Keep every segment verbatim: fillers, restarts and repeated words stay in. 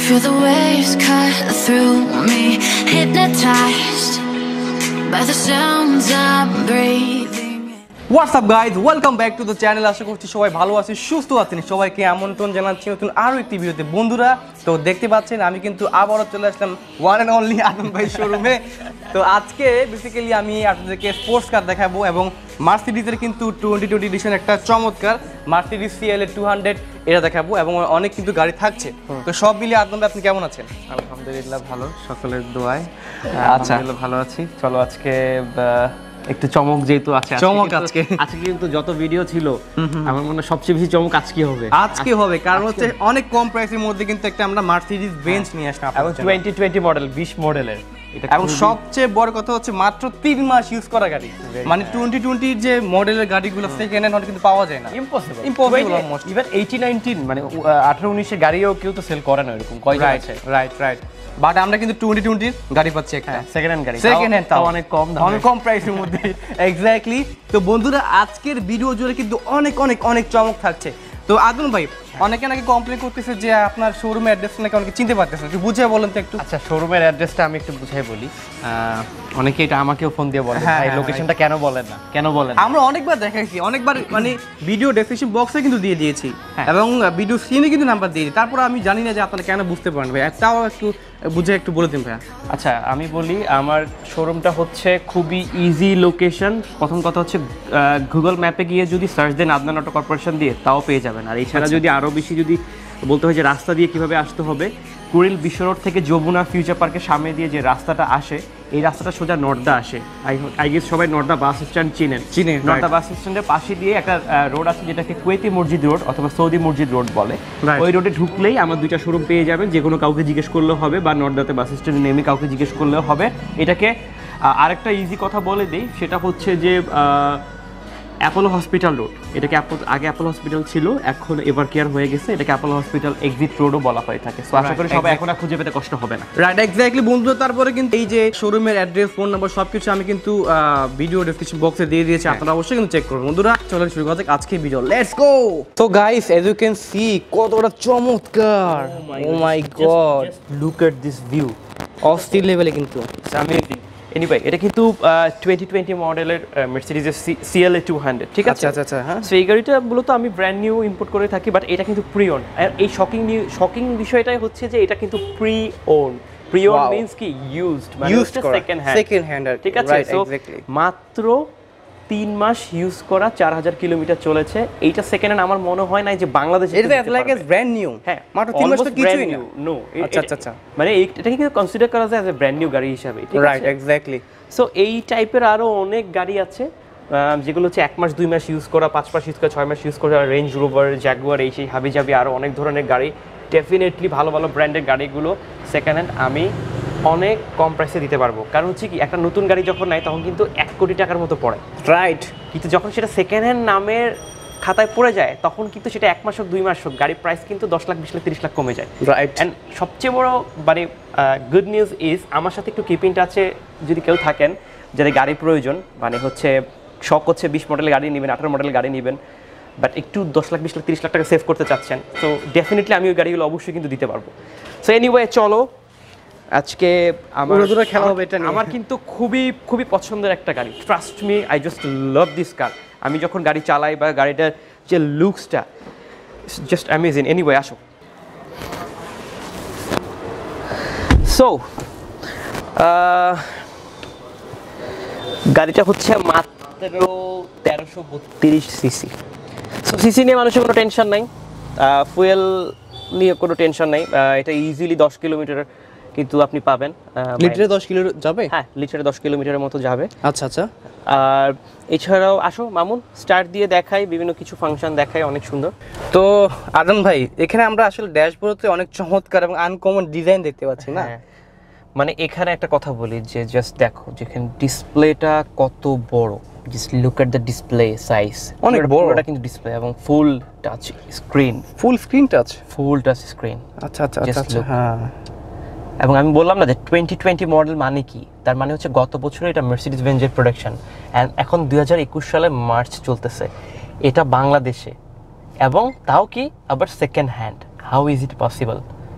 Feel the waves cut through me, hypnotized by the sounds I'm breathing. What's up guys, welcome back to the channel. আশা করছি সবাই ভালো আছেন, সুস্থ আছেন। সবাইকে আমন্ত্রণ জানাচ্ছি নতুন আরো একটি ভিডিওতে। বন্ধুরা, তো দেখতে পাচ্ছেন আমি কিন্তু আবারও চলে আসলাম ওয়ান এন্ড অনলি আদম ভাই শোরুমে। তো আজকে বেসিক্যালি আমি আপনাদেরকে স্পোর্টস কার দেখাবো এবং মার্সিডিজের কিন্তু টোয়েন্টি টোয়েন্টি এডিশন একটা চমৎকার মার্সিডিজ সিএলএ টু হান্ড্রেড এটা দেখাবো এবং অনেক কিন্তু গাড়ি থাকছে। তো সব মিলিয়ে আদম ভাই আপনি কেমন আছেন? আলহামদুলিল্লাহ ভালো, সকলের দোয়ায় আচ্ছা ভালো আছি। চলো আজকে একটু চমক যেহেতু আছে, চমক আজকে আজকে কিন্তু যত ভিডিও ছিল আমার মনে হয় সবচেয়ে বেশি চমক আজকে হবে। আজকে হবে কারণ হচ্ছে অনেক কম প্রাইসের মধ্যে কিন্তু একটা আমরা মার্সিডিজ বেঞ্চ নিয়ে আসলাম এবং টোয়েন্টি টোয়েন্টি মডেল বিশ মডেলের, এবং সবচেয়ে বড় কথা হচ্ছে মাত্র তিন মাস ইউজ করা গাড়ি। মানে টোয়েন্টি টোয়েন্টির যে মডেলের গাড়িগুলো সেকেন্ড হ্যান্ড কিন্তু পাওয়া যায় না, impossible impossible almost. Even eighteen nineteen মানে আঠারো উনিশের গাড়িও কেউ তো সেল করে না এরকম কয়জন আছে। রাইট রাইট বাট আমরা কিন্তু টোয়েন্টি টোয়েন্টির গাড়ি পাচ্ছি একটা সেকেন্ড হ্যান্ড গাড়ি, সেকেন্ড হ্যান্ড তাও অনেক কম দামে, অনেক কম প্রাইসের মধ্যে। এক্স্যাক্টলি। তো বন্ধুরা, আজকের ভিডিও জুড়ে কিন্তু অনেক অনেক অনেক চমক থাকছে। তো আদম ভাই, অনেকে নাকি কমপ্লেন করতেছে যে আপনার শোরুমের অ্যাড্রেস নাকি অনেকে চিনতে পারতেছে না, একটু বুঝিয়ে বলেন তো একটু। আচ্ছা, শোরুমের অ্যাড্রেসটা আমি একটু বুঝাই বলি। অনেকে এটা আমাকেও ফোন দিয়ে বলে, হ্যাঁ, ভাই হ্যাঁ, লোকেশনটা কেন বলেন না, কেন বলেন না? আমরা অনেকবার দেখাইছি, অনেকবার মানে ভিডিও ডেসক্রিপশন বক্সে কিন্তু দিয়ে দিয়েছি এবং ভিডিও স্ক্রিনে কিন্তু নাম্বার দিয়ে দিই। তারপর আমি জানি না যে আপনারা কেন বুঝতে পারেন ভাই, একটাও একটু বুঝে একটু বলে দিন ভাই। আচ্ছা, আমি বলি আমার শোরুমটা হচ্ছে খুবই ইজি লোকেশন। প্রথম কথা হচ্ছে গুগল ম্যাপে গিয়ে যদি সার্চ দেন আদনান অটো কর্পোরেশন দিয়ে, তাও পেয়ে যাবেন। আর এছাড়া যদি আরও বেশি যদি বলতে হয় যে রাস্তা দিয়ে কিভাবে আসতে হবে, কুড়িল বিশ্ব রোড থেকে যমুনা ফিউচার পার্কের সামনে দিয়ে যে রাস্তাটা আসে, এই রাস্তাটা সোজা নর্দা আসে। আই আই গেস সবাই নর্দা বাস স্ট্যান্ড চিনেন। চিনেন নর্দা বাস স্ট্যান্ডের পাশে দিয়ে একটা রোড আছে যেটাকে কুয়েতি মসজিদ রোড অথবা সৌদি মসজিদ রোড বলে। ওই রোডে ঢুকলেই আমার দুইটা শোরুম পেয়ে যাবেন। যে কোনো কাউকে জিজ্ঞেস করলেও হবে বা নর্দাতে বাস স্ট্যান্ডে নেমে কাউকে জিজ্ঞেস করলেও হবে। এটাকে আরেকটা ইজি কথা বলে দিই, সেটা হচ্ছে যে অ্যাপোলো হসপিটাল রোড। এটাকে আগে অ্যাপোলো হসপিটাল ছিল, এখন এভার কেয়ার হয়ে গেছে। এটাকে অ্যাপোলো হসপিটাল এক্সিট রোডও বলা হয়ে থাকে। সো আশা করি সবাই এখন আর খুঁজে পেতে কষ্ট হবে না। রাইট, এক্স্যাক্টলি বন্ধু। তারপরে কিন্তু এই যে শোরুমের অ্যাড্রেস, ফোন নাম্বার সবকিছু আমি কিন্তু ভিডিও ডেসক্রিপশন বক্সে দিয়ে দিয়েছি, আপনারা অবশ্যই কিন্তু চেক করুন। বন্ধুরা, চলো শুরু করা যাক আজকে video, let's go. So guys, as you can see কতটা চমৎকার, oh my god, look at this view, অস্থির লেভেলে কিন্তু অ্যামেজিং। এনিওয়ে, এটা কিন্তু টোয়েন্টি টোয়েন্টি মডেলের মার্সিডিজের সিএলএ টু হান্ড্রেড, ঠিক আছে? আচ্ছা আচ্ছা, হ্যাঁ। সো এই গাড়িটা মূলত আমি ব্র্যান্ড নিউ ইম্পোর্ট করে থাকি, বাট এটা কিন্তু প্রি ওন। আর এই শকিং নিউ শকিং বিষয়টাই হচ্ছে যে এটা কিন্তু pre own. Pre own means কি ইউজড, মানে সেকেন্ড হ্যান্ড, সেকেন্ড হ্যান্ড, ঠিক আছে? সো মাত্র তিন মাস ইউজ করা, চার হাজার কিলোমিটার চলেছে। এইটা সেকেন্ড হ্যান্ড আমার মনে হয় না যে বাংলাদেশে এটা লাইক এজ ব্র্যান্ড নিউ। হ্যাঁ, মাত্র তিন মাস তো কিছুই না। নো, আচ্ছা আচ্ছা আচ্ছা, মানে এটা কিন্তু কনসিডার করা যায় এজ এ ব্র্যান্ড নিউ গাড়ি হিসাবে, ঠিক আছে? Right, exactly. সো এই টাইপের আরও অনেক গাড়ি আছে যেগুলো হচ্ছে এক মাস দুই মাস ইউজ করা, পাঁচ মাস ইউজ করা, ছয় মাস ইউজ করা, রেঞ্জ রোভার, জাগুয়ার, এই সেই হাবি জাবি আরও অনেক ধরনের গাড়ি। ডেফিনেটলি ভালো ভালো ব্র্যান্ডের গাড়িগুলো সেকেন্ড হ্যান্ড আমি অনেক কম প্রাইসে দিতে পারবো। কারণ হচ্ছে কি, একটা নতুন গাড়ি যখন নেয় তখন কিন্তু এক কোটি টাকার মতো পড়ে, রাইট। কিন্তু যখন সেটা সেকেন্ড হ্যান্ড নামের খাতায় পড়ে যায় তখন কিন্তু সেটা এক মাস হোক দুই মাস হোক গাড়ির প্রাইস কিন্তু দশ লাখ বিশ লাখ তিরিশ লাখ কমে যায়, রাইট। অ্যান্ড সবচেয়ে বড় মানে গুড নিউজ ইজ, আমার সাথে একটু কিপ ইন টাচে যদি কেউ থাকেন যাদের গাড়ি প্রয়োজন, মানে হচ্ছে শখ হচ্ছে বিশ মডেলের গাড়ি নেবেন, আঠারো মডেলের গাড়ি নেবেন, বাট একটু দশ লাখ বিশ লাখ তিরিশ লাখ টাকা সেভ করতে চাচ্ছেন, তো ডেফিনেটলি আমি ওই গাড়িগুলো অবশ্যই কিন্তু দিতে পারবো। সো এনিওয়ে, চলো আজকে আমার খেলা হবে এটা নিয়ে। আমার কিন্তু খুবই খুবই পছন্দের একটা গাড়ি, trust me, I just love this car. আমি যখন গাড়ি চালাই বা গাড়িটার যে লুকসটা জাস্ট অ্যামেজিং। এনিওয়ে, আসো। সো গাড়িটা হচ্ছে মাত্র তেরোশো বত্রিশ সিসি। সো সিসি নিয়ে মানুষের কোনো টেনশন নাই, ফুয়েল নিয়ে কোনো টেনশন নাই। এটা ইজিলি দশ কিলোমিটার কিন্তু আপনি পাবেন। লিটারে দশ কিলো যাবে? হ্যাঁ, লিটারে দশ কিলোমিটারের মতো যাবে। আচ্ছা আচ্ছা। আর এছাড়াও আসো মামুন, স্টার্ট দিয়ে দেখাই, বিভিন্ন কিছু ফাংশন দেখাই, অনেক সুন্দর। তো আদম ভাই, এখানে আমরা আসলে ড্যাশবোর্ডে অনেক চমৎকার এবং আনকমন ডিজাইন দেখতে পাচ্ছি না? মানে এখানে একটা কথা বলি যে জাস্ট দেখো যেখানে ডিসপ্লেটা কত বড়, just look at the display size, অনেক বড়। এটা কিন্তু ডিসপ্লে এবং full touch screen, full screen touch, full touch screen. আচ্ছা আচ্ছা আচ্ছা, হ্যাঁ। এবং আমি বললাম না যে টোয়েন্টি টোয়েন্টি মডেল মানে কি, তার মানে হচ্ছে গত বছরে এটা মার্সিডিজ বেঞ্জের প্রোডাকশন, অ্যান্ড এখন দুই হাজার একুশ সালে মার্চ চলতেছে, এটা বাংলাদেশে, এবং তাও কি আবার second hand. How is it possible?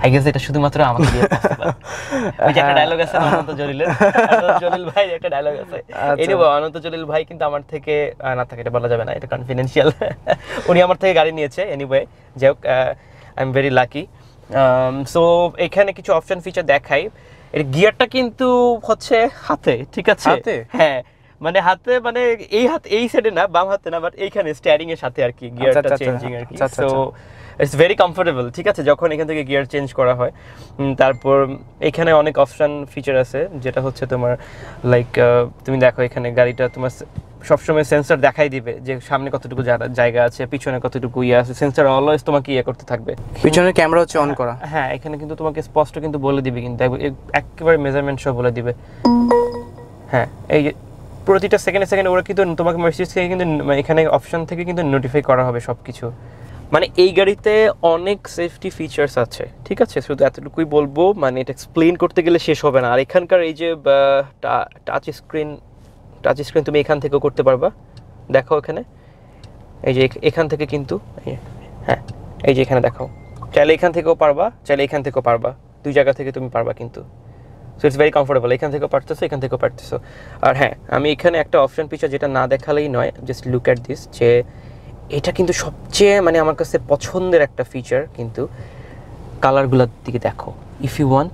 I guess এটা শুধুমাত্র আমাকে দিয়ে পসিবল। ওই যে একটা ডায়লগ আছে অনন্ত জলিলের, অনন্ত জলিল ভাই একটা ডায়লগ আছে। এনিওয়ে অনন্ত জলিল ভাই কিন্তু আমার থেকে না থাকে, এটা বলা যাবে না, এটা কনফিডেন্সিয়াল। উনি আমার থেকে গাড়ি নিয়েছে। এনিওয়ে যাই হোক, I am very lucky. So এখানে কিছু অপশন ফিচার দেখাই। এর গিয়ারটা কিন্তু হচ্ছে হাতে, ঠিক আছে? হাতে? হ্যাঁ, মানে হাতে, মানে এই হাত এই সাইডে না, বাম হাতে না, বাট এইখানে স্টিয়ারিং এর সাথে আর কি গিয়ারটা চেঞ্জিং আর কি। সো ইটস ভেরি কমফোর্টেবল, ঠিক আছে, যখন এখান থেকে গিয়ার চেঞ্জ করা হয়। তারপর এখানে অনেক অপশন ফিচার আছে, যেটা হচ্ছে তোমার লাইক তুমি দেখো এখানে গাড়িটা তোমার সবসময় সেন্সর দেখাই দিবে যে সামনে কতটুকু জায়গা আছে, পিছনে কতটুকু ইয়ে আছে। সেন্সর অলওয়েজ তোমাকে ইয়ে করতে থাকবে। পিছনের ক্যামেরা হচ্ছে অন করা। হ্যাঁ, এখানে কিন্তু তোমাকে স্পষ্ট কিন্তু বলে দিবে, কিন্তু একেবারে মেজারমেন্ট সব বলে দিবে। হ্যাঁ, এই প্রতিটা সেকেন্ডে সেকেন্ডে ওরা কিন্তু তোমাকে মেসেজ থেকে কিন্তু এখানে অপশন থেকে কিন্তু নোটিফাই করা হবে সব কিছু। মানে এই গাড়িতে অনেক সেফটি ফিচার্স আছে, ঠিক আছে? শুধু এতটুকুই বলবো, মানে এটা এক্সপ্লেন করতে গেলে শেষ হবে না। আর এখানকার এই যে টাচ স্ক্রিন, টাচ স্ক্রিন তুমি এখান থেকেও করতে পারবা। দেখো এখানে এই যে এখান থেকে কিন্তু, হ্যাঁ এই যে এখানে দেখাও, চাইলে এখান থেকেও পারবা, চাইলে এখান থেকেও পারবা, দুই জায়গা থেকে তুমি পারবা কিন্তু। সো ইটস ভেরি কমফোর্টেবল, এখান থেকেও পারতেছো, এখান থেকেও পারতেছো। আর হ্যাঁ, আমি এখানে একটা অপশন ফিচার যেটা না দেখালেই নয়, জাস্ট লুক অ্যাট দিস, যে এটা কিন্তু সবচেয়ে মানে আমার কাছে পছন্দের একটা ফিচার, কিন্তু কালারগুলোর দিকে দেখো। If you want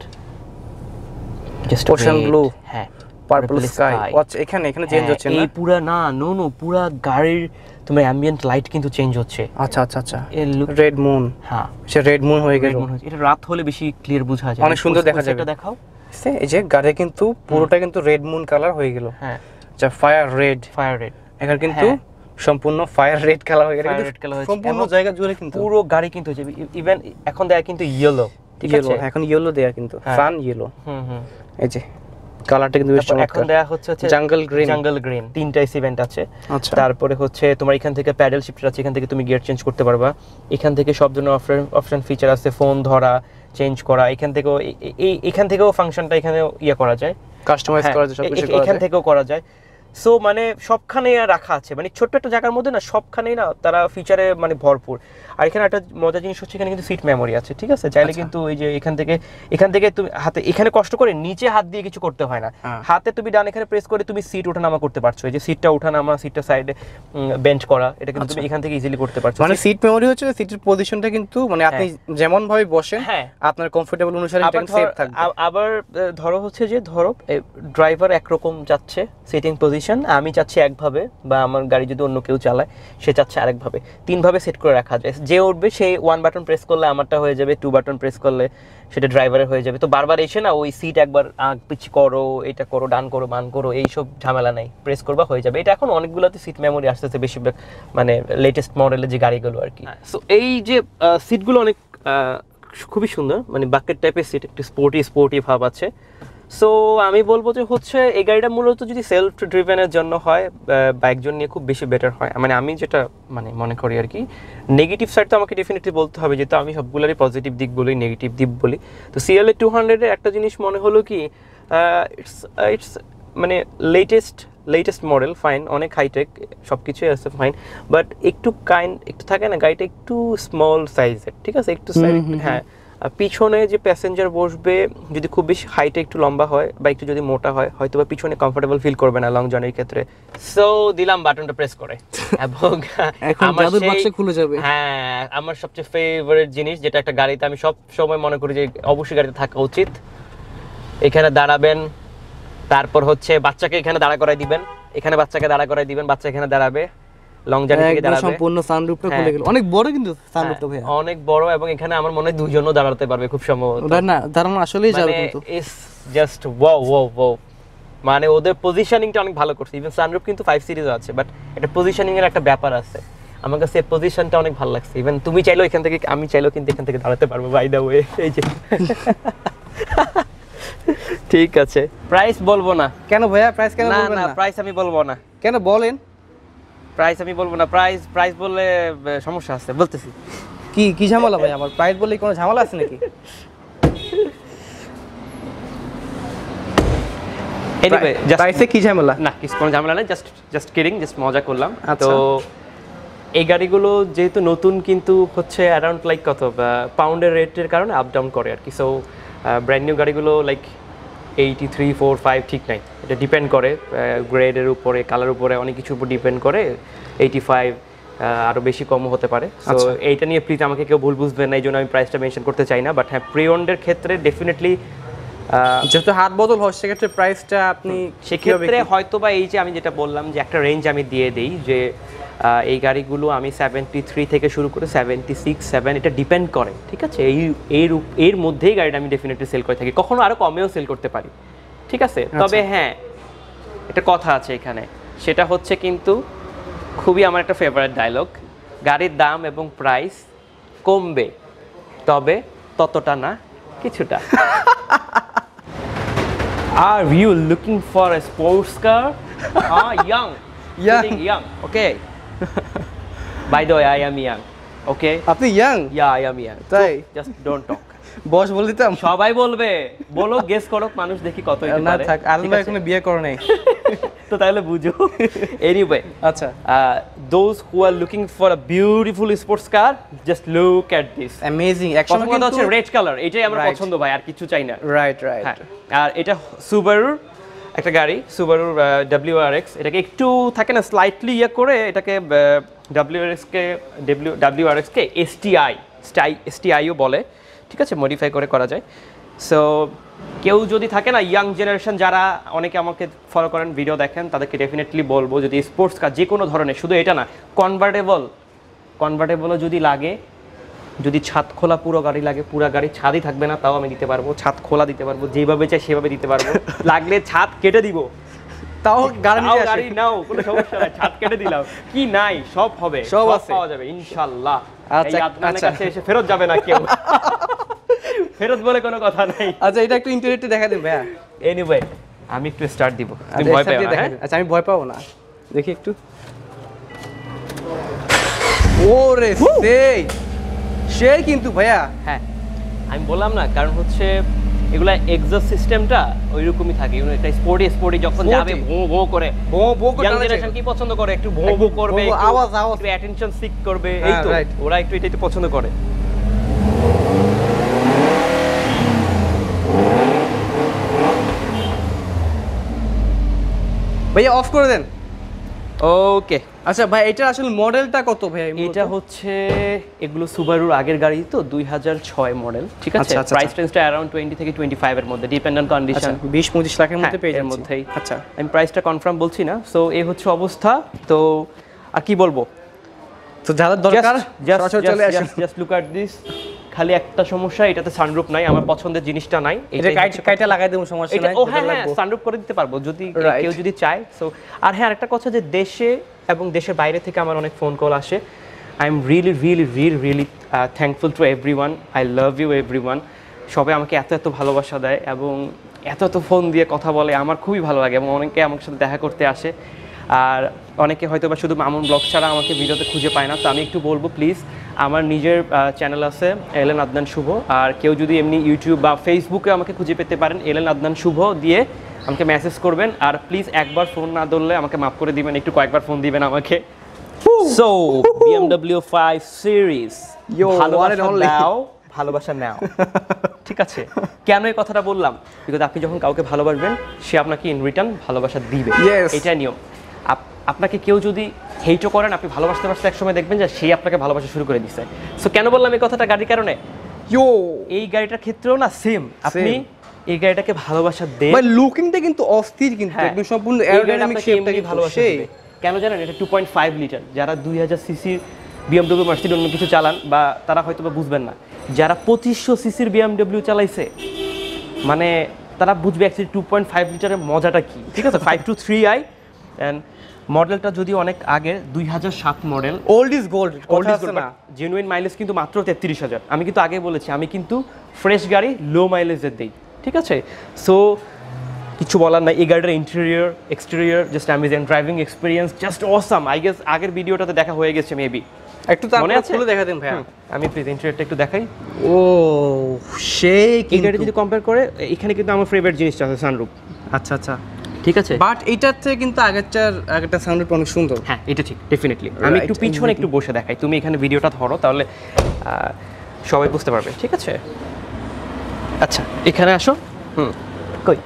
just ocean blue, হ্যাঁ, পার্পল স্কাই, ওয়াচ এখানে এখানে চেঞ্জ হচ্ছে না? এই পুরা না, নো নো, পুরা গাড়ির তোমার অ্যাম্বিয়েন্ট লাইট কিন্তু চেঞ্জ হচ্ছে। আচ্ছা আচ্ছা আচ্ছা, রেড মুন। হ্যাঁ, সে রেড মুন হয়ে গেল। এটা রাত হলে বেশি ক্লিয়ার বোঝা যায়, অনেক সুন্দর দেখা যাবে। এটা দেখাও, এই যে গাড়ি কিন্তু পুরোটা কিন্তু রেড মুন কালার হয়ে গেল। হ্যাঁ, যা ফায়ার রেড, ফায়ার রেড এখানে কিন্তু সম্পূর্ণ ফায়ার রেড কালার হয়ে গেল, রেড কালার হয়েছে সম্পূর্ণ জায়গা জুড়ে কিন্তু পুরো গাড়ি কিন্তু হচ্ছে। ইভেন এখন দেয়া কিন্তু ইয়েলো, ঠিক আছে? এখন ইয়েলো দেয়া কিন্তু সান ইয়েলো। হুম হুম, এই যে কালারটা কিন্তু বেশ চমৎকার। এখন দেয়া হচ্ছে হচ্ছে জাঙ্গল গ্রিন, জাঙ্গল গ্রিন, তিনটা ইভেন্ট আছে। আচ্ছা, তারপরে হচ্ছে তোমার এখান থেকে প্যাডেল শিফটার আছে, এখান থেকে তুমি গিয়ার চেঞ্জ করতে পারবা। এখান থেকে সব ধরনের অপশন অপশন ফিচার আছে, ফোন ধরা, চেঞ্জ করা। এখান থেকেও এই এখান থেকেও ফাংশনটা এখানে ইয়ে করা যায়, কাস্টমাইজ করা যায়, সবকিছু করা যায়, এখান থেকেও করা যায়। সো মানে সবখানে রাখা আছে, মানে ছোট্ট একটা জায়গার মধ্যে না সবখানেই না তারা ফিচারে মানে ভরপুর। আর এখানে একটা মজার জিনিস হচ্ছে, এখানে কিন্তু সিট মেমোরি আছে, ঠিক আছে? চাইলে কিন্তু এই যে এখান থেকে এখান থেকে তুমি হাতে এখানে কষ্ট করে নিচে হাত দিয়ে কিছু করতে হয় না, হাতে তুমি ডান এখানে প্রেস করে তুমি সিট ওঠানামা করতে পারছো। এই যে সিটটা ওঠানামা, সিটটা সাইডে বেঞ্চ করা, এটা কিন্তু তুমি এখান থেকে ইজিলি করতে পারছো। মানে সিট মেমোরি হচ্ছে সিটের পজিশনটা কিন্তু মানে আপনি যেমন ভাবে বসেন আপনার কমফোর্টেবল অনুসারে এটা সেভ থাকবে। আবার ধরো হচ্ছে যে ধরো ড্রাইভার একরকম যাচ্ছে সিটিং পজিশন, আমি চাচ্ছি একভাবে, বা আমার গাড়ি যদি অন্য কেউ চালায় সে চাচ্ছে আরেকভাবে, তিনভাবে সেট করে রাখা যায়। যে উঠবে সেই ওয়ান বাটন প্রেস করলে আমারটা হয়ে যাবে, টু বাটন প্রেস করলে সেটা ড্রাইভারের হয়ে যাবে। তো বারবার এসে না ওই সিট একবার আগ পিছি করো, এটা করো, ডান করো, বান করো, এইসব ঝামেলা নাই, প্রেস করবা হয়ে যাবে। এটা এখন অনেকগুলোতে সিট মেমোরি আসতেছে, বেশিরভাগ মানে লেটেস্ট মডেলের যে গাড়িগুলো আর কি। সো এই যে সিটগুলো অনেক খুবই সুন্দর, মানে বাকেট টাইপের সিট, একটু স্পোর্টি স্পোর্টি ভাব আছে। সো আমি বলবো যে হচ্ছে এই গাড়িটা মূলত যদি সেলফ ড্রিভেনের জন্য হয় বা একজন নিয়ে খুব বেশি বেটার হয়, মানে আমি যেটা মানে মনে করি আর কি। নেগেটিভ সাইড তো আমাকে ডেফিনেটলি বলতে হবে, যেহেতু আমি সবগুলোরই পজিটিভ দিক বলি, নেগেটিভ দিক বলি। তো সিএলএ টু হান্ড্রেডের একটা জিনিস মনে হলো কি, ইটস ইটস মানে লেটেস্ট লেটেস্ট মডেল, ফাইন, অনেক হাইটেক, সব কিছুই আছে ফাইন, বাট একটু কাইন্ড একটু থাকে না গাড়িটা একটু স্মল সাইজের, ঠিক আছে? একটু সাইজ, হ্যাঁ। পিছনে যে প্যাসেঞ্জার বসবে যদি খুব বেশি হাইটে একটু লম্বা হয় বা একটু যদি মোটা হয়, হয়তো বা পিছনে কমফোর্টেবল ফিল করবে না লং জার্নির ক্ষেত্রে। সো দিলাম বাটনটা প্রেস করে, এবং আমার জাদুর বাক্স খুলে যাবে। হ্যাঁ, আমার সবচেয়ে ফেভারিট জিনিস, যেটা একটা গাড়িতে আমি সব সময় মনে করি যে অবশ্যই গাড়িতে থাকা উচিত, এখানে দাঁড়াবেন, তারপর হচ্ছে বাচ্চাকে এখানে দাঁড়া করাই দিবেন, এখানে বাচ্চাকে দাঁড়া করাই দিবেন, বাচ্চা এখানে দাঁড়াবে, লং জার্নি থেকে দাঁড়াবে, সম্পূর্ণ সানরুফটা খুলে গেল। অনেক বড় কিন্তু সানরুফটা ভাই, অনেক বড়, এবং এখানে আমার মনে হয় দুইজনও দাঁড়াতে পারবে খুব সম্ভবত। না, দাঁড়ানো আসলেই যাবে কিন্তু it's just wow wow wow, মানে ওদের পজিশনিংটা অনেক ভালো করছে। ইভেন সানরুফ কিন্তু ফাইভ সিরিজও আছে, বাট এটা পজিশনিং এর একটা ব্যাপার আছে, আমার কাছে পজিশনটা অনেক ভালো লাগছে। ইভেন তুমি চাইলেও এখান থেকে, আমি চাইলেও কিন্তু এখান থেকে দাঁড়াতে পারবো, বাই দ্য ওয়ে। এই যে ঠিক আছে, প্রাইস বলবো না। কেন ভাইয়া, প্রাইস কেন বলবেন না? না, প্রাইস আমি বলবো না। কেন বলেন? প্রাইস আমি বলবো না, প্রাইস প্রাইস বললে সমস্যা আছে, বলতেছি। কি কি ঝামেলা ভাই? আমার প্রাইস বললে কোনো ঝামেলা আছে নাকি? এনিওয়ে, প্রাইসে কি ঝামেলা? না, কিছু কোনো ঝামেলা নেই, জাস্ট জাস্ট কিডিং, জাস্ট মজা করলাম। তো এই গাড়িগুলো যেহেতু নতুন কিন্তু হচ্ছে অ্যারাউন্ড লাইক কত পাউন্ডের রেটের কারণে আপ ডাউন করে আর কি। সো ব্র্যান্ড নিউ গাড়িগুলো like eighty three four five ঠিক নাই, এটা ডিপেন্ড করে গ্রেডের উপরে, কালার উপরে, অনেক কিছুর উপর ডিপেন্ড করে। এইটি ফাইভ আরও বেশি কম হতে পারে। সো এইটা নিয়ে প্লিজ আমাকে কেউ ভুল বুঝবেন না, এই জন্য আমি প্রাইসটা মেনশন করতে চাই না। বাট হ্যাঁ, প্রি ওন্ডের ক্ষেত্রে ডেফিনেটলি যেহেতু হাত বদল হয় সেক্ষেত্রে প্রাইসটা আপনি সেক্ষেত্রে হয়তো বা এই যে আমি যেটা বললাম যে একটা রেঞ্জ আমি দিয়ে দিই যে এই গাড়িগুলো আমি সেভেন্টি থ্রি থেকে শুরু করে সেভেন্টি সিক্স সেভেন এটা ডিপেন্ড করে, ঠিক আছে। এই এর এর মধ্যেই গাড়িটা আমি ডেফিনেটলি সেল করে থাকি, কখনো আরও কমেও সেল করতে পারি, ঠিক আছে। তবে হ্যাঁ, একটা কথা আছে এখানে, সেটা হচ্ছে কিন্তু খুবই আমার একটা ফেভারিট ডায়লগ, গাড়ির দাম এবং প্রাইস কমবে, তবে ততটা না, কিছুটা। Are you looking for a sports car? Ah, young. Young. Feeling young. Okay. By the way, I am young. Okay. আপনি young? Yeah, I am young. তাই? Just don't talk. বস বলে দিতাম। সবাই বলবে, বলো গেস করো, মানুষ দেখি কত হইতে না পারে। থাক, আলম ভাই এখনো বিয়ে করে নাই। তো তাহলে বুঝো। Anyway, আচ্ছা, uh, those who are looking for a beautiful sports car, just look at this. Amazing. প্রথম একসময় কথা কিন্তু হচ্ছে রেড কালার, এটাই আমার Right. পছন্দ ভাই, আর কিছু চাই না। Right right. হ্যাঁ, আর এটা সুবারুর একটা গাড়ি, সুবারুর ডাব্লিউ আর এক্স। এটাকে একটু থাকে না স্লাইটলি ইয়ে করে এটাকে ডাব্লিউ আর এক্সকে ডাব্লিউ ডাব্লিউ আর এক্সকে এসটিআই স্টাই এসটিআইও বলে, ঠিক আছে, মডিফাই করে করা যায়। সো কেউ যদি থাকে না ইয়াং জেনারেশন, যারা অনেকে আমাকে ফলো করেন, ভিডিও দেখেন, তাদেরকে ডেফিনেটলি বলবো যদি স্পোর্টস কার যে কোনো ধরনের, শুধু এটা না, কনভার্টেবল কনভার্টেবলও যদি লাগে, যদি ছাদ খোলা পুরো গাড়ি লাগে, পুরো গাড়ি ছাদই থাকবে না তাও আমি দিতে পারবো, ছাদ খোলা দিতে পারবো, যেভাবে চাই সেভাবে দিতে পারবো, লাগলে ছাদ কেটে দিব, তাও গাড়ি তাও গাড়ি নাও, কোনো সমস্যা নাই, ছাদ কেটে দিলাম, কি নাই সব হবে, সব সব আছে। পাওয়া যাবে ইনশাআল্লাহ। আচ্ছা, এই আদনানের আচ্ছা। কাছে এসে ফেরত যাবে না কেউ, ফেরত বলে কোনো কথা নাই। আচ্ছা, এটা একটু ইন্টেরিয়রটা দেখা দিন ভাইয়া। এনিওয়ে, আমি একটু স্টার্ট দিব, তুমি আচ্ছা, ভয় একসাথে পেও না, দেখা হ্যাঁ? দিন। আচ্ছা, আমি ভয় পাবো না, দেখি একটু। ওরে সেই সেই কিন্তু ভাইয়া। হ্যাঁ, আমি বললাম না, কারণ হচ্ছে এগুলা এক্সস্ট সিস্টেমটা ওইরকমই থাকে, একটা স্পোর্টি স্পোর্টি যখন যাবে ভো ভো করে, ভো ভো করে ইয়াং টানাচ্ছে। জেনারেশন কি পছন্দ করে, একটু ভো ভো করবে, ভো ভো, একটু- আওয়াজ, আওয়াজ। একটু অ্যাটেনশন সিক করবে, এই হ্যাঁ, তো right. ওরা একটু এটা একটু পছন্দ করে। ভাইয়া অফ করে দেন। ওকে, আচ্ছা ভাই, এটা আসলে মডেলটা কত ভাই? এটা হচ্ছে এগুলো সুবারুর আগের গাড়ি, তো দুই হাজার ছয় মডেল, ঠিক আছে। আচ্ছা, আচ্ছা, প্রাইস রেঞ্জটা অ্যারাউন্ড টোয়েন্টি থেকে টোয়েন্টি ফাইভ এর মধ্যে, ডিপেন্ড অন কন্ডিশন। বিশ পঁচিশ লাখের মধ্যে পেয়ে এর যাচ্ছি। মধ্যেই। আচ্ছা, আমি প্রাইসটা কনফার্ম বলছি না। সো এই হচ্ছে অবস্থা। তো আর কি বলবো, তো যাদের দরকার সরাসরি চলে আসুন। Just look at this. খালি একটা সমস্যা, এটাতে সানরুফ নাই, আমার পছন্দের জিনিসটা নাই। এটা কাইটা কাইটা লাগাই দেব, সমস্যা এটা নাই। ও হ্যাঁ হ্যাঁ, সানরুফ করে দিতে পারবো যদি Right. কেউ যদি চায়। সো আর হ্যাঁ, আরেকটা কথা যে দেশে এবং দেশের বাইরে থেকে আমার অনেক ফোন কল আসে। I am really really really really thankful to everyone. I love you everyone. সবাই আমাকে এত এত ভালোবাসা দেয় এবং এত এত ফোন দিয়ে কথা বলে, আমার খুবই ভালো লাগে, এবং অনেকে আমার সাথে দেখা করতে আসে। আর অনেকে হয়তো বা শুধু মামুন ব্লগ ছাড়া আমাকে ভিডিওতে খুঁজে পায় না। তো আমি একটু বলবো, প্লিজ আমার নিজের চ্যানেল আছে এলেন আদনান শুভ, আর কেউ যদি এমনি ইউটিউব বা ফেসবুকে আমাকে খুঁজে পেতে পারেন এলেন আদনান শুভ দিয়ে আমাকে মেসেজ করবেন। আর প্লিজ একবার ফোন না ধরলে আমাকে মাফ করে দিবেন, একটু কয়েকবার ফোন দিবেন আমাকে। So BMW five series, Yo, one and ভালোবাসা only. দাও, ভালোবাসা নাও, ঠিক আছে। কেন এই কথাটা বললাম? বিকজ আপনি যখন কাউকে ভালোবাসবেন, সে আপনাকে ইন রিটার্ন ভালোবাসা দিবে, Yes. এটাই নিয়ম। আপ- আপনাকে কেউ যদি হেইটও করেন, আপনি ভালোবাসতে বাসতে একসময় দেখবেন যে সে আপনাকে ভালোবাসা শুরু করে দিচ্ছে। সো কেন বললাম এই কথাটা? গাড়ির কারণে। ইয়ো, এই গাড়িটার ক্ষেত্রেও না সেম, আপনি এই গাড়িটাকে ভালোবাসা দেন। ভাই লুকিংটা কিন্তু অস্থির, কিন্তু হ্যাঁ, একদম সম্পূর্ণ এই গাড়িটা অ্যারোডাইনামিক আপনাকে শেপটা এমনি কিন্তু ভালোবাসা সেই। দিবে। কেন জানেন? এটা টু পয়েন্ট ফাইভ লিটার। যারা দুই হাজার সিসি বিএমডব্লিউ মার্সিডিজ অন্য কিছু চালান, বা তারা হয়তো বা বুঝবেন না, যারা পঁচিশশো সিসির বিএমডব্লিউ চালাইছে, মানে তারা বুঝবে অ্যাকচুয়ালি টু পয়েন্ট ফাইভ লিটারের মজাটা কি, ঠিক আছে। Five two three I and মডেলটা যদি অনেক আগে, দুই হাজার সাত model, old is gold, old কথা ইজ আছে না? জেনুইন মাইলেজ কিন্তু মাত্র তেত্রিশ হাজার। আমি কিন্তু আগে বলেছি, আমি কিন্তু ফ্রেশ গাড়ি লো মাইলেজের দিই, ঠিক আছে। সো কিছু বলার নাই। এই গাড়িটার interior exterior just amazing, driving experience just awesome. I guess আগের ভিডিওটাতে দেখা হয়ে গেছে মেবি, একটু তার মনে মনে আছে? খুলে দেখা দেন ভাইয়া। আমি প্লিজ ইন্টেরিয়রটা একটু দেখাই। ও সেই এই গাড়ি কিন্তু, যদি কম্পেয়ার করে, এখানে কিন্তু আমার ফেভারিট জিনিসটা আছে সানরুফ, আচ্ছা আচ্ছা, ঠিক আছে, বাট এটার থেকে কিন্তু আগেরটার আগেরটা সাউন্ডটা অনেক সুন্দর। হ্যাঁ এটা ঠিক, ডেফিনেটলি। আমি একটু পিছনে একটু বসে দেখাই, তুমি এখানে ভিডিওটা ধরো তাহলে সবাই বুঝতে পারবে, ঠিক আছে? আচ্ছা এখানে আসো। হুম কই,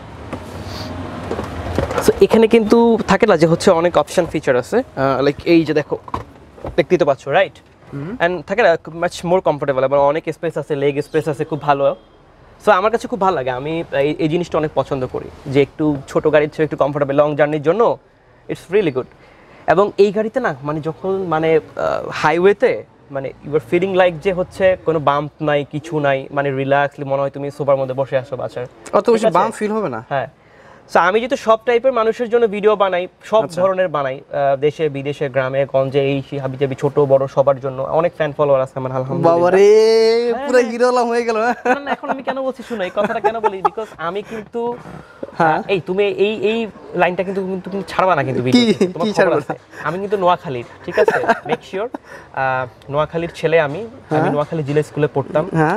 সো এখানে কিন্তু থাকে না যে হচ্ছে অনেক অপশন ফিচার আছে, লাইক এই যে দেখো, দেখতেই তো পাচ্ছ, রাইট? অ্যান্ড থাকে না মাচ মোর কমফোর্টেবল, আবার অনেক স্পেস আছে, লেগ স্পেস আছে, খুব ভালো। সো আমার কাছে খুব ভালো লাগে, আমি এই জিনিসটা অনেক পছন্দ করি যে একটু ছোট গাড়ির চেয়ে একটু কমফোর্টেবল লং জার্নির জন্য ইটস রিয়েলি গুড। এবং এই গাড়িতে না মানে যখন মানে হাইওয়েতে মানে ইউ আর ফিলিং লাইক যে হচ্ছে কোনো বাম্প নাই, কিছু নাই, মানে রিল্যাক্সলি মনে হয় তুমি সোফার মধ্যে বসে আসো বাসার, অত বেশি বাম্প ফিল হবে না। হ্যাঁ, সো আমি যেহেতু সব টাইপের মানুষের জন্য ভিডিও বানাই, সব ধরনের বানাই, দেশে বিদেশে গ্রামে গঞ্জে, এই হাবিজাবি ছোট বড় সবার জন্য, অনেক ফ্যান ফলোয়ার আছে আমার আলহামদুলিল্লাহ। বাবা রে পুরো হিরো আলম হয়ে গেল। না এখন আমি কেন বলছি শুনো, এই কথাটা কেন বলি, বিকজ আমি কিন্তু এই তুমি এই এই লাইনটা কিন্তু তুমি ছাড়বা না কিন্তু ভিডিও, তোমার খবর আছে আমি কিন্তু নোয়াখালীর, ঠিক আছে? মেক শিওর নোয়াখালীর ছেলে আমি, আমি নোয়াখালী জিলা স্কুলে পড়তাম। হ্যাঁ,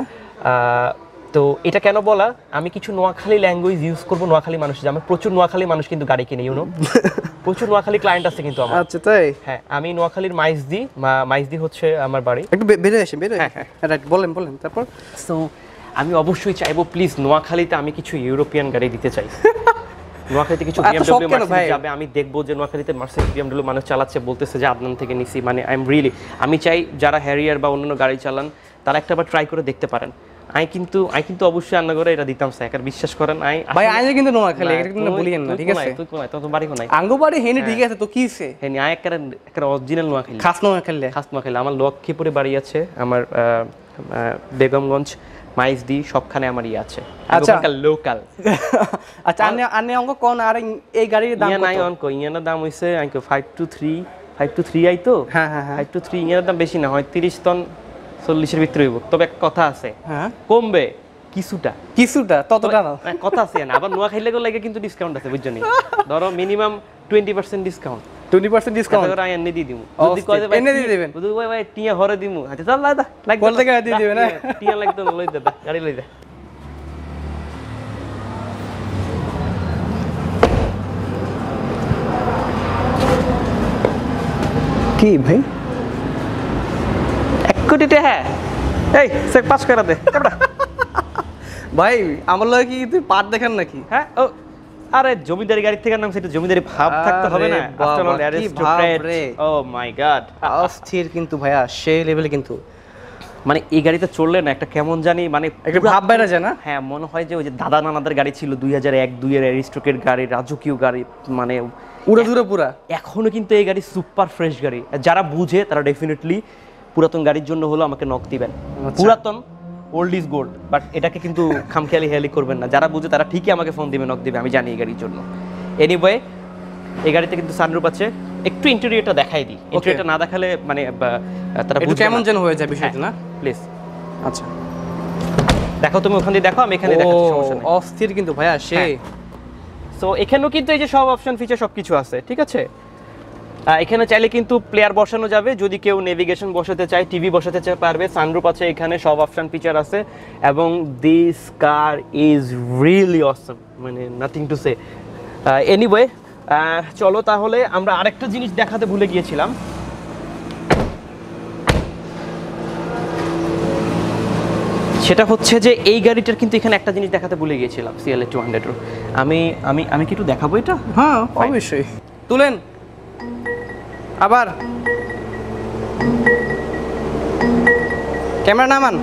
তো এটা কেন বলা, আমি কিছু নোয়াখালী ল্যাঙ্গুয়েজ ইউজ করব নোয়াখালী মানুষ, আমি প্রচুর নোয়াখালী মানুষ কিন্তু গাড়ি কিনে, ইউনো প্রচুর নোয়াখালী ক্লায়েন্ট আছে কিন্তু আমার। আচ্ছা তাই? হ্যাঁ, আমি নোয়াখালীর মাইজদি, মাইজদি হচ্ছে আমার বাড়ি। একটু বেরে আসেন, বেরে আসেন, রাইট, বলেন বলেন তারপর। সো আমি অবশ্যই চাইবো প্লিজ নোয়াখালীতে আমি কিছু ইউরোপিয়ান গাড়ি দিতে চাই। নোয়াখালীতে কিছু বিএমডব্লিউ মার্সিডিজ যাবে, আমি দেখবো যে নোয়াখালীতে মার্সিডিজ বিএমডব্লিউ মানুষ চালাচ্ছে, বলতেছে যে আদনান থেকে নিছি, মানে আই এম রিয়েলি, আমি চাই যারা হ্যারিয়ার বা অন্যান্য গাড়ি চালান তারা একটা বার ট্রাই করে দেখতে পারেন। আই কিন্তু আই কিন্তু অবশ্যই রান্না করে এটা দিতাম স্যার, বিশ্বাস করেন। আই ভাই আই কিন্তু নোয়াখালী, এটা কিন্তু বলিয়েন না, ঠিক আছে? তুই কোনায়, তো বাড়ি কোনায়? আঙ্গো বাড়ি হেনি, ঠিক আছে তো কিছে হেনি আই একটা একটা অরিজিনাল নোয়াখালী, খাস নোয়াখালী, খাস নোয়াখালী। আমার লক্ষ্মীপুরে বাড়ি আছে, আমার বেগমগঞ্জ মাইজদি সবখানে আমার ইয়ে আছে। আচ্ছা লোকাল। আচ্ছা আনে আনে অঙ্ক কোন, আর এই গাড়ির দাম কত? নাই অঙ্ক ইয়ানা দাম হইছে আঙ্কো five two three five two three I তো। হ্যাঁ হ্যাঁ হ্যাঁ, ফাইভ টু থ্রি ইয়ানার দাম বেশি না, হয় তিরিশ টন চল্লিশের ভিতরে হইব। তবে একটা কথা আছে, হ্যাঁ কমবে কিছুটা, কিছুটা ততটা না, কথা আছে না। আবার নোয়াখালী লাগে কিন্তু ডিসকাউন্ট আছে, বুঝছো নি? ধরো minimum twenty percent discount, twenty percent discount করে এনে দিয়ে দিমু। যদি কয় যে এনে দিয়ে দিবেন, বুঝু ভাই ভাই টিয়া হরে দিমু। আচ্ছা চল দাদা, লাইক কোন থেকে দিয়ে দিবেন? না টিয়া লাগতো না, লই দাদা গাড়ি লই দে। কি ভাই এক কোটি টাকা? এই চেক পাস করে দে ভাই, আমার লগে কি তুই পাট দেখান নাকি? হ্যাঁ, ও আরে জমিদারি গাড়ি থেকে নাম, সেটা জমিদারি ভাব থাকতে হবে না? After all aristocrat. Oh my God, অস্থির কিন্তু ভাইয়া, সেই লেভেলে কিন্তু। মানে এই গাড়িতে চললে না একটা কেমন জানি মানে একটা ভাব বাইরে যায় না? হ্যাঁ, মনে হয় যে ওই যে দাদা নানাদের গাড়ি ছিল দুই হাজার এক দুই এর অ্যারিস্টোক্রেট গাড়ি, রাজকীয় গাড়ি, মানে উড়ে দূরে পুরা। এখনো কিন্তু এই গাড়ি সুপার ফ্রেশ গাড়ি। যারা বুঝে তারা ডেফিনেটলি পুরাতন গাড়ির জন্য হলো আমাকে নক দিবেন। পুরাতন ওল্ড ইজ গোল্ড, বাট এটাকে কিন্তু খামখেয়ালি হেয়ালি করবেন না। যারা বুঝে তারা ঠিকই আমাকে ফোন দিবে, নক দিবে, আমি জানি এই গাড়ির জন্য। এনিওয়ে এই গাড়িতে কিন্তু সানরুফ আছে। একটু ইন্টেরিয়রটা দেখাই দিই, ইন্টেরিয়রটা না দেখালে মানে তারা বুঝবে কেমন যেন হয়ে যায় বিষয়টা, না? প্লিজ আচ্ছা দেখো, তুমি ওখান দিয়ে দেখো, আমি এখানে দেখাচ্ছি, সমস্যা নেই। অস্থির কিন্তু ভাইয়া সেই। সো এখানেও কিন্তু এই যে সব অপশন ফিচার সবকিছু আছে, ঠিক আছে? এখানে চাইলে কিন্তু প্লেয়ার বসানো যাবে, যদি কেউ নেভিগেশন বসাতে চায়, টিভি বসাতে চায় পারবে। সানরুফ আছে এখানে, সব অপশন ফিচার আছে, এবং this car is really awesome, মানে নাথিং টু সে। এনিওয়ে চলো তাহলে আমরা আরেকটা জিনিস দেখাতে ভুলে গিয়েছিলাম। সেটা হচ্ছে যে এই গাড়িটার কিন্তু এখানে একটা জিনিস দেখাতে ভুলে গিয়েছিলাম, সিএলএ টু হান্ড্রেড। আমি আমি আমি কি একটু দেখাবো এটা? হ্যাঁ অবশ্যই, তুলেন আবার ক্যামেরা নামান।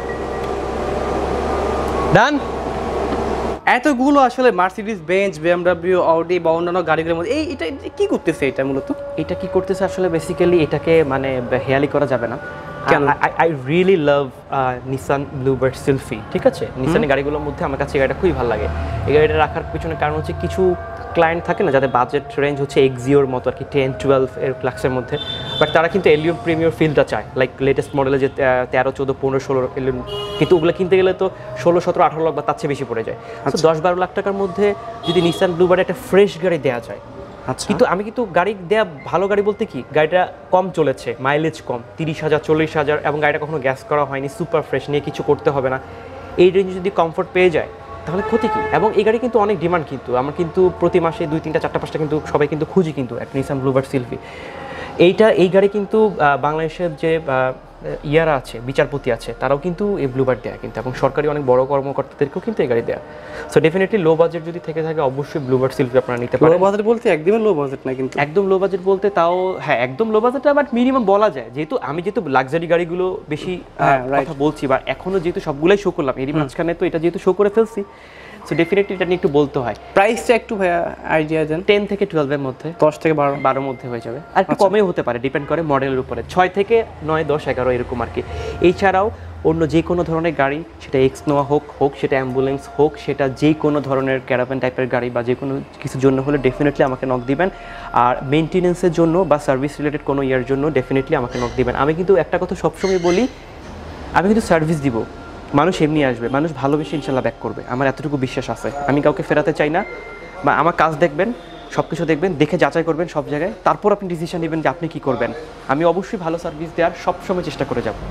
ডান। এতগুলো আসলে মার্সিডিজ বেঞ্জ, বিএমডব্লিউ, অডি বা অন্যান্য গাড়িগুলোর মধ্যে এই এটা কি করতেছে? এটা মূলত এটা কি করতেছে আসলে বেসিক্যালি এটাকে মানে হেয়ালি করা যাবে না। কেন? I really love Nissan Bluebird Sylphy, ঠিক আছে? নিসানের গাড়িগুলোর মধ্যে আমার কাছে এই গাড়িটা খুবই ভালো লাগে। এই গাড়িটা রাখার পিছনে কারণ হচ্ছে কিছু ক্লায়েন্ট থাকে না যাদের বাজেট রেঞ্জ হচ্ছে এক্সিওর মতো আর কি, টেন টুয়েলভ এর লাক্সের মধ্যে, বাট তারা কিন্তু এলিয়ন প্রিমিয়ার ফিলটা চায়, লাইক লেটেস্ট মডেলে যে তেরো চোদ্দো পনেরো ষোলো এলিয়ন, কিন্তু ওগুলো কিনতে গেলে তো ষোলো সতেরো আঠারো লাখ বা তার চেয়ে বেশি পড়ে যায়। তো দশ বারো লাখ টাকার মধ্যে যদি নিসান ব্লুবার্ডে একটা ফ্রেশ গাড়ি দেওয়া যায়, কিন্তু আমি কিন্তু গাড়ি দেয়া ভালো গাড়ি বলতে কি, গাড়িটা কম চলেছে, মাইলেজ কম, তিরিশ হাজার চল্লিশ হাজার, এবং গাড়িটা কখনো গ্যাস করা হয়নি, সুপার ফ্রেশ, নিয়ে কিছু করতে হবে না, এই রেঞ্জে যদি কমফোর্ট পেয়ে যায় তাহলে ক্ষতি কী? এবং এই গাড়ি কিন্তু অনেক ডিমান্ড, কিন্তু আমরা কিন্তু প্রতি মাসে দুই তিনটা চারটা পাঁচটা কিন্তু সবাই কিন্তু খুঁজি কিন্তু একটা নিসান ব্লুবার্ড সিলভি। এইটা এই গাড়ি কিন্তু বাংলাদেশের যে ইয়ারা আছে, বিচারপতি আছে, তারাও কিন্তু এই ব্লুবার্ড দেয় কিন্তু, এবং সরকারি অনেক বড় কর্মকর্তাদেরকেও কিন্তু এই গাড়ি দেয়। সো ডেফিনেটলি লো বাজেট যদি থেকে থাকে অবশ্যই ব্লুবার্ড সিলভি আপনারা নিতে পারেন। লো বাজেট বলতে একদমই লো বাজেট না কিন্তু, একদম লো বাজেট বলতে তাও হ্যাঁ একদম লো বাজেট, বাট মিনিমাম বলা যায়, যেহেতু আমি যেহেতু লাক্সারি গাড়িগুলো বেশি কথা বলছি বা এখনো যেহেতু সবগুলোই শো করলাম, এরই মাঝখানে তো এটা যেহেতু শো করে ফেলছি, সো ডেফিনেটলি এটা নিয়ে একটু বলতে হয়। প্রাইসটা একটু ভাইয়া আইডিয়া দেন। টেন থেকে টুয়েলভের মধ্যে, দশ থেকে বারো বারোর মধ্যে হয়ে যাবে, আর একটু কমেও হতে পারে, ডিপেন্ড করে মডেলের উপরে, ছয় থেকে নয় দশ এগারো এরকম আর কি। এছাড়াও অন্য যে কোনো ধরনের গাড়ি, সেটা এক্স নোয়া হোক হোক সেটা অ্যাম্বুলেন্স হোক, সেটা যে কোনো ধরনের ক্যারাভান টাইপের গাড়ি বা যে কোনো কিছুর জন্য হলে ডেফিনেটলি আমাকে নক দিবেন। আর মেনটেনেন্সের জন্য বা সার্ভিস রিলেটেড কোনো ইয়ার জন্য ডেফিনেটলি আমাকে নক দিবেন। আমি কিন্তু একটা কথা সবসময় বলি, আমি কিন্তু সার্ভিস দিব, মানুষ এমনি আসবে, মানুষ ভালোবেসে ইনশাল্লাহ ব্যাক করবে, আমার এতটুকু বিশ্বাস আছে। আমি কাউকে ফেরাতে চাই না, বা আমার কাজ দেখবেন, সব কিছু দেখবেন, দেখে যাচাই করবেন সব জায়গায়, তারপর আপনি ডিসিশন নেবেন যে আপনি কী করবেন। আমি অবশ্যই ভালো সার্ভিস দেওয়ার সবসময় চেষ্টা করে যাব।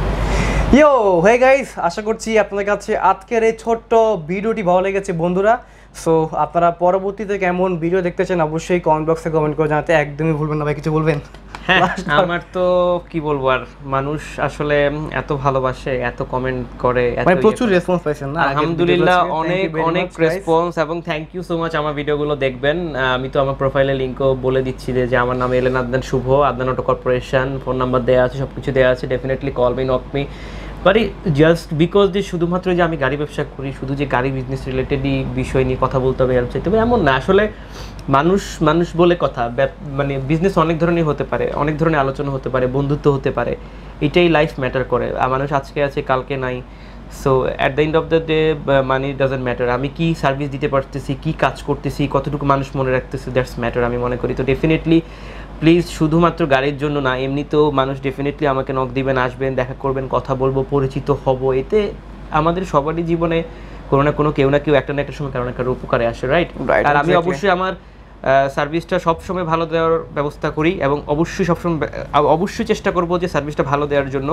ইয়ো হে গাইস, আশা করছি আপনাদের কাছে আজকের এই ছোট্ট ভিডিওটি ভালো লেগেছে বন্ধুরা। সো আপনারা পরবর্তীতে কেমন ভিডিও দেখতে চান অবশ্যই কমেন্ট বক্সে কমেন্ট করে জানাতে একদমই ভুলবেন না। ভাই কিছু বলবেন? হ্যাঁ, আমার তো কি বলবো আর, মানুষ আসলে এত ভালোবাসে, এত কমেন্ট করে, মানে প্রচুর রেসপন্স পাইছেন না? আলহামদুলিল্লাহ, অনেক অনেক রেসপন্স, এবং থ্যাংক ইউ সো মাচ। আমার ভিডিওগুলো দেখবেন, আমি তো আমার প্রোফাইলে লিংকও বলে দিচ্ছি যে আমার নাম এলেন Adnan Shuvo, Adnan auto corporation, phone number দেওয়া আছে, সব কিছু দেওয়া আছে। Definitely call me, knock me, but just because যে শুধুমাত্র যে আমি গাড়ি ব্যবসা করি, শুধু যে গাড়ি বিজনেস রিলেটেডই বিষয় নিয়ে কথা বলতে হবে হেল্প চাইতে হবে এমন না। আসলে মানুষ মানুষ বলে কথা, মানে বিজনেস অনেক ধরনের হতে পারে, অনেক ধরনের আলোচনা হতে পারে, বন্ধুত্ব হতে পারে, এটাই লাইফ ম্যাটার করে। মানুষ আজকে আছে কালকে নাই। So at the end of the day money doesn't matter. আমি কি সার্ভিস দিতে পারতেছি, কি কাজ করতেছি, কতটুকু মানুষ মনে রাখতেছি, দ্যাটস ম্যাটার আমি মনে করি। তো ডেফিনেটলি প্লিজ শুধুমাত্র গাড়ির জন্য না, এমনিতেও মানুষ ডেফিনেটলি আমাকে নক দিবেন, আসবেন, দেখা করবেন, কথা বলবো, পরিচিত হব। এতে আমাদের সবারই জীবনে কোনো না কোনো কেউ না কেউ একটা না একটা সময় কারণ একটা উপকারে আসে, রাইট? আর আমি অবশ্যই আমার সার্ভিসটা সবসময় ভালো দেওয়ার ব্যবস্থা করি, এবং অবশ্যই সবসময় অবশ্যই চেষ্টা করব যে সার্ভিসটা ভালো দেওয়ার জন্য,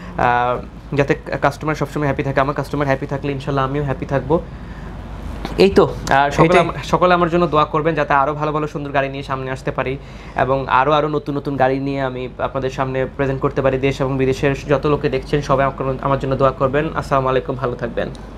যাতে কাস্টমার সবসময় হ্যাপি থাকে। আমার কাস্টমার হ্যাপি থাকলে ইনশাল্লাহ আমিও হ্যাপি থাকবো। এই তো, আর সকলে সকলে আমার জন্য দোয়া করবেন যাতে আরও ভালো ভালো সুন্দর গাড়ি নিয়ে সামনে আসতে পারি, এবং আরও আরও নতুন নতুন গাড়ি নিয়ে আমি আপনাদের সামনে প্রেজেন্ট করতে পারি। দেশ এবং বিদেশের যত লোকে দেখছেন সবাই আমার জন্য দোয়া করবেন। আসসালামু আলাইকুম, ভালো থাকবেন।